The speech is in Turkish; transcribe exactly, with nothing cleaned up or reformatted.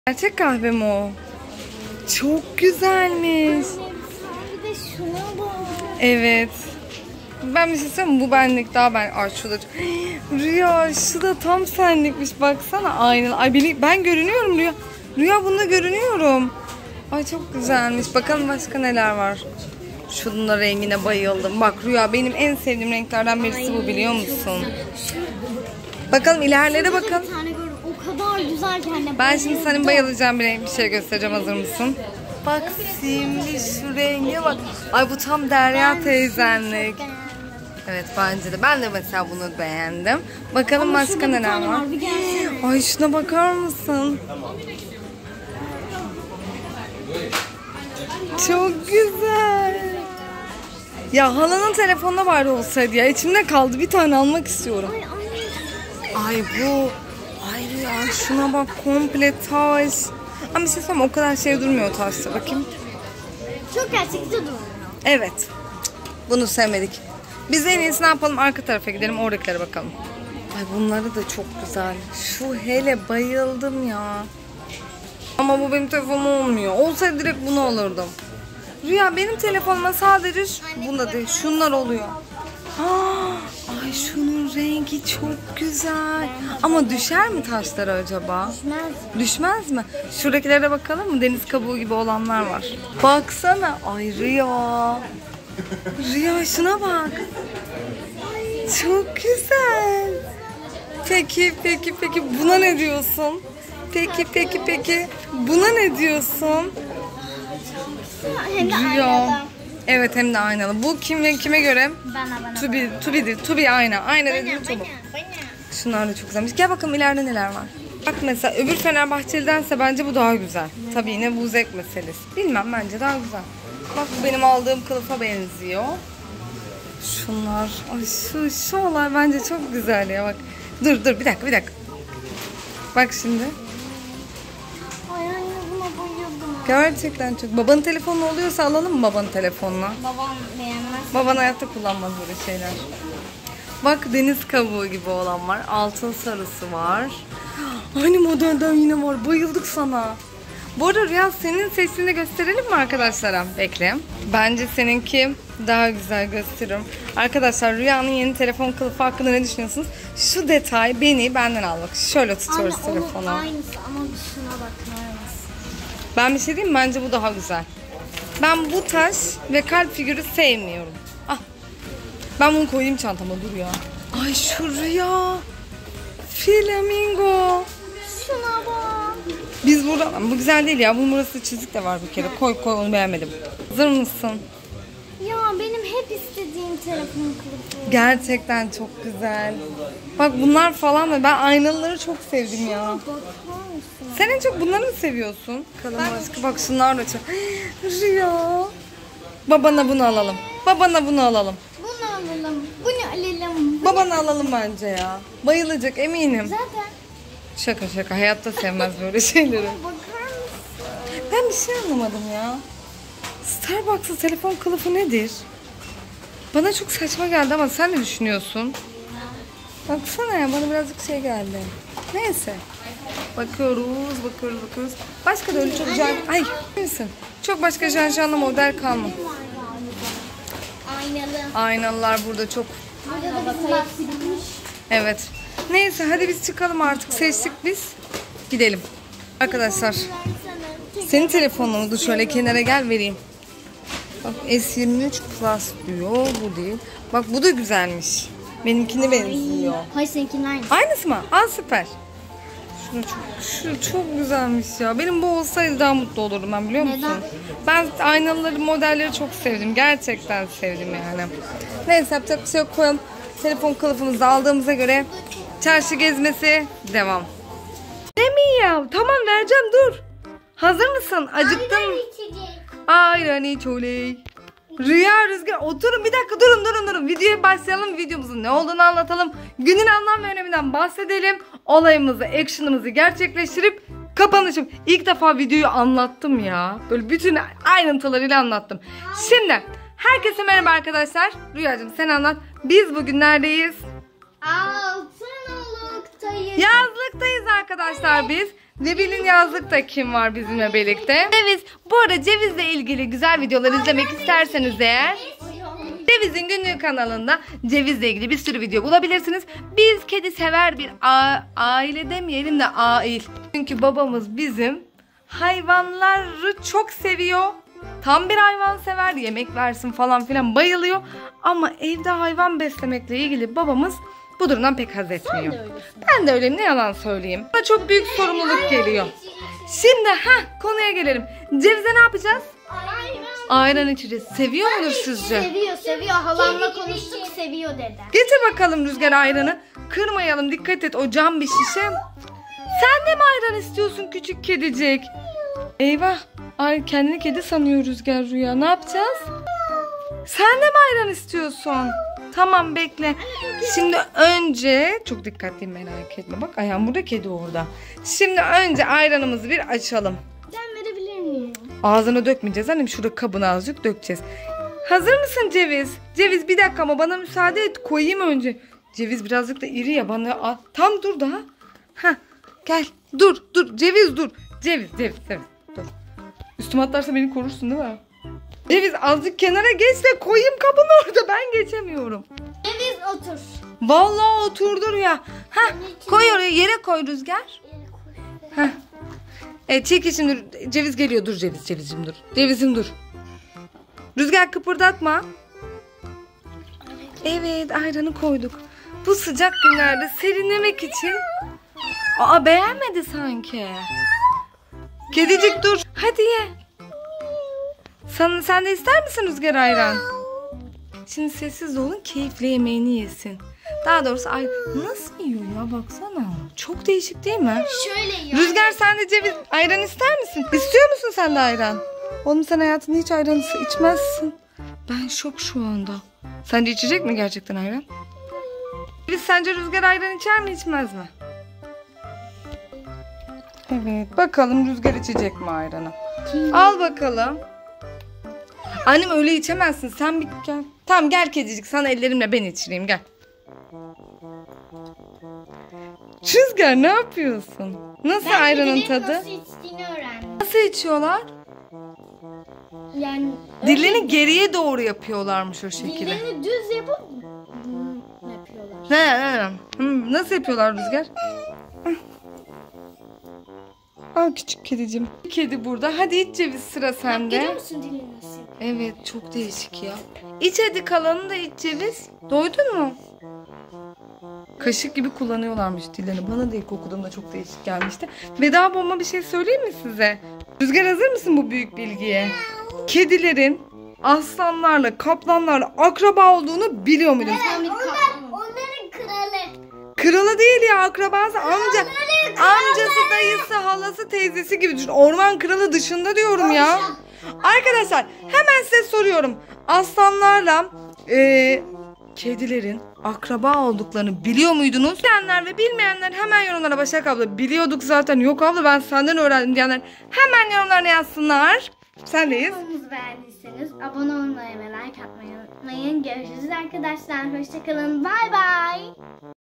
Gerçek kahve mi o? Çok güzelmiş. Bir de şuna bak. Evet. Ben bir şey söyleyeyim mi? Bu benlik daha ben. Ay şu da Rüya şu da tam senlikmiş. Baksana aynen. Ay beni, ben görünüyorum Rüya. Rüya bunda görünüyorum. Ay çok güzelmiş. Bakalım başka neler var. Şunun rengine bayıldım. Bak Rüya benim en sevdiğim renklerden birisi bu, biliyor musun? Bakalım ilerlere bakın. Bir tane gördüm. O kadar güzel ki anne. Ben şimdi senin bayılacağın bir renk bir şey göstereceğim. Hazır mısın? Bak şimdi şu renge bak. Ay bu tam Derya teyzenlik. Evet bence de. Ben de mesela bunu beğendim. Bakalım ama başka neler var. Ay şuna bakar mısın? Çok güzel. Ya halanın telefonuna bari olsaydı ya. İçimde kaldı. Bir tane almak istiyorum. Ay bu. Ay ya şuna bak, komple taş. Ama bir şey söyleyeyim, o kadar şey durmuyor taşta. Bakayım. Çok gerçekçi duruyor. Evet. Bunu sevmedik. Biz en iyisi ne yapalım? Arka tarafa gidelim, oradakilere bakalım. Ay bunları da çok güzel. Şu hele bayıldım ya. Ama bu benim telefonum olmuyor. Olsaydı direkt bunu alırdım. Rüya benim telefonuma sadece şu, bunda değil, şunlar oluyor. Ha, ay şunun rengi çok güzel. Ama düşer mi taşlara acaba? Düşmez. Düşmez mi? Şuradakilere bakalım mı? Deniz kabuğu gibi olanlar var. Baksana. Ay Rüya. Rüya şuna bak. Çok güzel. Peki peki peki buna ne diyorsun? Peki peki peki buna ne diyorsun? Hem de Rüya. aynalı. Evet hem de aynalı. Bu kime kime göre? Bana bana. Tubi, Tubi'dir. Tubi ayna. Ayna dediğim Tubi. Şunlar da çok güzelmiş. Gel bakalım ileride neler var. Bak mesela öbür Fenerbahçeli'dense bence bu daha güzel. Tabii yine bu zevk meselesi. Bilmem, bence daha güzel. Bak bu benim aldığım kılıfa benziyor. Şunlar. Ay şu, şu olay bence çok güzel ya bak. Dur dur bir dakika bir dakika. Bak şimdi. Ay anne buna bayıldım. Gerçekten çok. Babanın telefonu oluyorsa alalım mı babanın telefonuna? Babam beğenmez. Baban hayatta kullanmaz böyle şeyler. Bak deniz kabuğu gibi olan var. Altın sarısı var. Aynı modelden yine var. Bayıldık sana. Bu arada Rüya senin seçtiğini gösterelim mi arkadaşlara? Bekle. Bence seninki daha güzel gösteririm. Arkadaşlar Rüya'nın yeni telefon kılıfı hakkında ne düşünüyorsunuz? Şu detay beni benden almak. Şöyle tutuyoruz Anne, telefonu. onun aynısı ama şuna bakar mısın? Ben bir şey diyeyim mi? Bence bu daha güzel. Ben bu taş ve kalp figürü sevmiyorum. Ah. Ben bunu koyayım çantama, dur ya. Ay şu Rüya. Flamingo. Şuna bak. Biz burada, bu güzel değil ya. Bunun burası çizik de var bir kere. Koy koy, onu beğenmedim. Hazır mısın? Ya benim hep istediğim telefon kılıfı. Gerçekten çok güzel. Bak bunlar falan da ben aynalıları çok sevdim ya. Bakar mısın? Sen en çok bunları mı seviyorsun? Bakalım başka, bak şunlar da çok. Rüya. Babana bunu alalım. Babana bunu alalım. Bunu alalım. Bunu alalım. Babana alalım bence ya. Bayılacak eminim. Zaten. Şaka şaka, hayatta sevmez böyle şeyleri. Bakar mısın? Ben bir şey anlamadım ya. Starbucks'ın telefon kılıfı nedir? Bana çok saçma geldi ama sen ne düşünüyorsun? Baksana ya, bana birazcık şey geldi. Neyse. Bakıyoruz, bakıyoruz, bakıyoruz. Başka da öyle çok can... Ay, neyse. Çok başka janjanlı model kalmadı. Aynalı. Aynalılar burada çok. Burada da bizim bahsedilmiş. Evet. Neyse hadi biz çıkalım artık. Seçtik biz. Gidelim. Arkadaşlar. Senin telefonunu dur şöyle kenara gel vereyim. Bak S yirmi üç Plus diyor. Bu değil. Bak bu da güzelmiş. Benimkine benziyor. Hayır seninkinin aynısı. Aynısı mı? Aa süper. Şunu çok, şu çok güzelmiş ya. Benim bu olsaydı daha mutlu olurdum ben, biliyor musun? Neden? Ben aynaları, modelleri çok sevdim. Gerçekten sevdim yani. Neyse yapacak bir şey yok, koyalım. Telefon kılıfımızı aldığımıza göre çarşı gezmesi devam. Ne mi ya? Tamam vereceğim, dur. Hazır mısın? Acıktın mı? Ayran iç oley. Rüya, Rüzgar oturun bir dakika, durun durun durun. Videoya başlayalım, videomuzun ne olduğunu anlatalım. Günün anlam ve öneminden bahsedelim. Olayımızı, action'ımızı gerçekleştirip kapanışım. İlk defa videoyu anlattım ya. Böyle bütün ayrıntılarıyla anlattım. Şimdi herkese merhaba arkadaşlar. Rüyacığım sen anlat. Biz bugün neredeyiz? Altınoluk'tayız. Yazlıktayız arkadaşlar biz. Ve bilin yazlıkta kim var bizimle birlikte? Ceviz. Bu arada Ceviz'le ilgili güzel videolar izlemek isterseniz eğer Ceviz'in günlük kanalında Ceviz'le ilgili bir sürü video bulabilirsiniz. Biz kedi sever bir aile demeyelim de ail. Çünkü babamız bizim hayvanları çok seviyor. Tam bir hayvan sever, yemek versin falan filan bayılıyor. Ama evde hayvan beslemekle ilgili babamız bu durumdan pek haz etmiyor. Ben de öyleyim, ne yalan söyleyeyim. Bana çok büyük sorumluluk geliyor. Şimdi ha konuya gelelim. Ceviz'e ne yapacağız? Ayran içeceğiz. Seviyor mudur sizce? Seviyor seviyor. Halamla konuştuk, seviyor dedi. Getir bakalım Rüzgar ayranı. Kırmayalım, dikkat et, o cam bir şişe. Sen de mi ayran istiyorsun küçük kedicik? Eyvah. Ay, kendini kedi sanıyor Rüzgar Rüya. Ne yapacağız? Sen de mi ayran istiyorsun? Tamam, bekle. Şimdi önce çok dikkatliyim, merak etme. Bak ayağım burada, kedi orada. Şimdi önce ayranımızı bir açalım. Ben verebilir miyim? Ağzına dökmeyeceğiz annem. Şurada kabına azıcık dökeceğiz. Hazır mısın Ceviz? Ceviz bir dakika ama bana müsaade et. Koyayım önce. Ceviz birazcık da iri ya, bana al. Tam dur daha. Heh, gel. Dur dur. Ceviz dur. Ceviz Ceviz Ceviz. Dur. Üstüme atlarsa beni korursun değil mi? Ceviz azıcık kenara geç de koyayım kabını orada. Ben geçemiyorum. Ceviz otur. Vallahi oturdur ya. Heh, koy oraya, yere koy Rüzgar. Heh. Evet, çekil şimdi. Ceviz geliyor. Dur Ceviz, Cevizim dur. Cevizim dur. Rüzgar kıpırdatma. Evet, ayranı koyduk. Bu sıcak günlerde serinlemek için. Aa, beğenmedi sanki. Kedicik dur. Hadi ye. Sen, sen de ister misin Rüzgar ayran? Şimdi sessiz olun, keyifle yemeğini yesin. Daha doğrusu ay nasıl yiyor ya, baksana. Çok değişik değil mi? Şöyle yiyor. Rüzgar, sen de ceviz ayran ister misin? İstiyor musun sen de ayran? Oğlum, sen hayatında hiç ayran içmezsin. Ben şok şu anda. Sence içecek mi gerçekten ayran? Biz sence Rüzgar ayran içer mi, içmez mi? Evet, bakalım Rüzgar içecek mi ayranı? Al bakalım. Annem, öyle içemezsin. Sen bir gel. Tamam gel kedicik, sana ellerimle ben içireyim, gel. Rüzgar, ne yapıyorsun? Nasıl Ben ayranın kedilerin tadı? nasıl içtiğini öğrendim. Nasıl içiyorlar? Yani Dillerini geriye doğru yapıyorlarmış o şekilde. dillerini düz yapıp hmm, yapıyorlar. Ne, ne, ne? Hmm, nasıl yapıyorlar Rüzgar? Al küçük kedicim. Kedi burada. Hadi iç Ceviz, sıra sende. Görüyor musun dilini nasıl yapıyor? Evet, çok değişik ya. İç hadi, kalanını da iç Ceviz. Doydun mu? Kaşık gibi kullanıyorlarmış dillerini. Bana da ilk okuduğumda çok değişik gelmişti. Bedava bomba bir şey söyleyeyim mi size? Rüzgar, hazır mısın bu büyük bilgiye? Kedilerin aslanlarla, kaplanlarla akraba olduğunu biliyor muydun? Onlar, onların kralı. Kralı değil ya, akrabası, amca, amcası, dayısı, halası, teyzesi gibi düşün. Orman kralı dışında diyorum ya. Arkadaşlar, hemen size soruyorum. Aslanlarla e, kedilerin akraba olduklarını biliyor muydunuz? Bilenler ve bilmeyenler hemen yorumlara, Başak abla biliyorduk zaten, yok abla ben senden öğrendim diyenler hemen yorumlarına yazsınlar. Sendeyiz. Videomuzu beğendiyseniz abone olmayı ve like atmayı unutmayın. Görüşürüz arkadaşlar. Hoşçakalın. Bay bay.